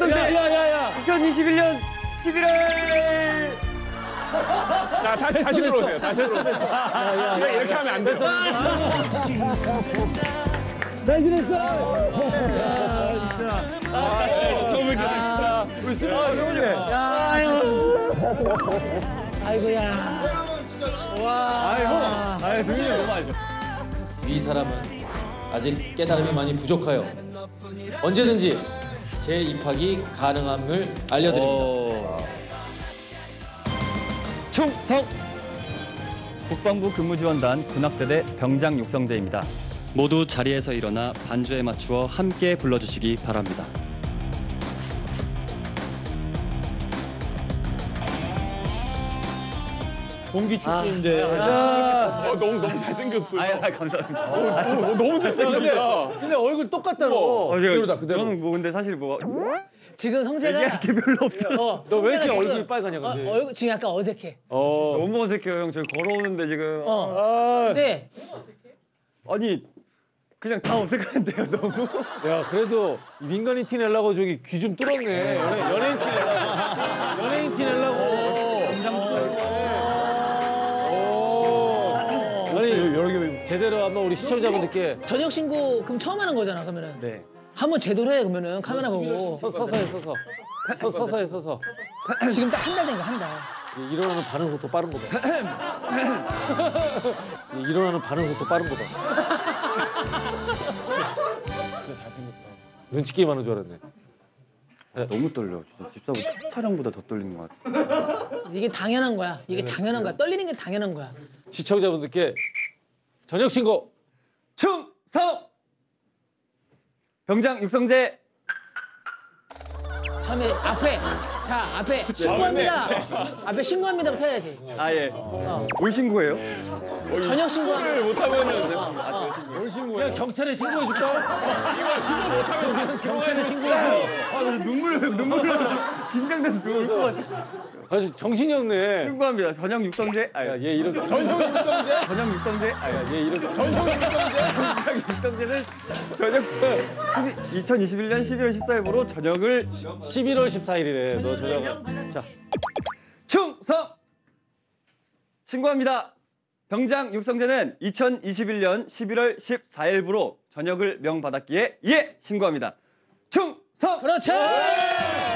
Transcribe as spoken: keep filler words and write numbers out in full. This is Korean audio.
육성대 야야야야. 이천이십일 년 십일월. 자, 다시 다시 들어오세요. 다시 들어오세요. 이거 이렇게 하면 안 돼요. 나 그랬어. 처음에 기다렸다. 우리 승우 형님. 아이고야. 와. 아이 형. 아이 승민이 너무 알죠. 이 사람은 아직 깨달음이 많이 부족하여 언제든지 재입학이 가능함을 알려드립니다. 충성! 국방부 근무지원단 군악대대 병장 육성재입니다. 모두 자리에서 일어나 반주에 맞추어 함께 불러주시기 바랍니다. 동기 출신인데. 어, 너무 너무 잘생겼어. 아야 감사합니다. 어, 너무 잘생겼다. 근데 얼굴 똑같다 너. 어, 그대로다 그대로. 저는 뭐 근데 사실 뭐 지금 성재가 얘기할 게 별로 없어요. 어, 너 왜 이렇게 성재가 지금- 얼굴이 빨가냐 근데. 어, 얼굴 지금 약간 어색해. 어, 너무 어색해요 형. 저희 걸어오는데 지금 어. 근데 아니 그냥 다 어색한데요 너무. 야 그래도 민간인 티 내려고 저기 귀 좀 뚫었네. 연예, 연예인 티 내려고. 연예인 티 내려고. 아니 여러 개 제대로 한번 우리 시청자분들께 저녁 신고 그럼 처음 하는 거잖아 그러면은. 네. 한번 제대로 해 그러면은 카메라 보고. 서, 서서 해 서서. 서, 서서 해 서서. 지금 딱 한 달 된 거 한 달. 일어나는 반응 속도 빠른 거다. 일어나는 반응 속도 빠른 거다. 진짜 잘생겼다. 눈치 게임 하는 줄 알았네. 너무 떨려. 진짜 집사부 첫 촬영보다 더 떨리는 것 같아. 이게 당연한 거야. 이게 당연한 거야. 떨리는 게 당연한 거야. 시청자분들께 저녁 신고 충성! 병장 육성재. 처음에 앞에 자 앞에 신고합니다. 앞에 신고합니다부터 해야지. 아 예. 어. 뭘 신고해요? 저녁 신고. 를 못하면은 뭘 신고해? 그냥 경찰에 신고해 줄까? 신고 못하면 경찰에 신고해. 아, 나 눈물 눈물 긴장돼서 누울 것 같아. 아주 정신이 없네. 신고합니다. 전형 육성재. 아, 야, 얘 이렇게 전형 육성재? 전형 육성재. 아, 야, 얘 이렇게 전형 육성재? 전형 육성재는 저녁 이천이십일 년 십이월 십사일부로 저녁을 십일월 십사일이래. 너 저녁. 자, 충성! 신고합니다. 병장 육성재는 이천이십일 년 십일월 십사일부로 전역을 명받았기에 예 신고합니다. 충성! 그렇죠.